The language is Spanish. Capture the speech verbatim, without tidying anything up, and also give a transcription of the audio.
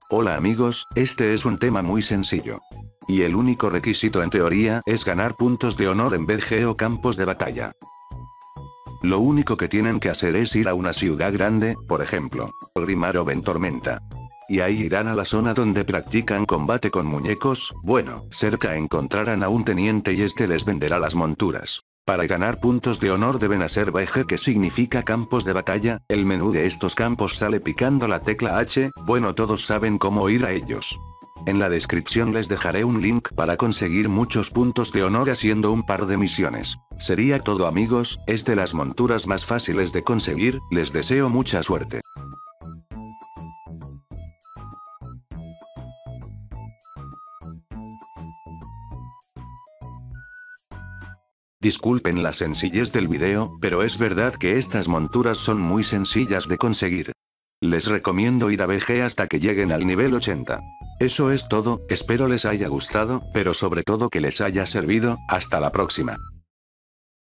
Hola amigos, este es un tema muy sencillo. Y el único requisito en teoría es ganar puntos de honor en B G o campos de batalla. Lo único que tienen que hacer es ir a una ciudad grande, por ejemplo, Grimar o Ventormenta. Y ahí irán a la zona donde practican combate con muñecos, bueno, cerca encontrarán a un teniente y este les venderá las monturas. Para ganar puntos de honor deben hacer B G, que significa campos de batalla. El menú de estos campos sale picando la tecla H, bueno, todos saben cómo ir a ellos. En la descripción les dejaré un link para conseguir muchos puntos de honor haciendo un par de misiones. Sería todo amigos, es de las monturas más fáciles de conseguir, les deseo mucha suerte. Disculpen la sencillez del video, pero es verdad que estas monturas son muy sencillas de conseguir. Les recomiendo ir a B G hasta que lleguen al nivel ochenta. Eso es todo, espero les haya gustado, pero sobre todo que les haya servido. Hasta la próxima.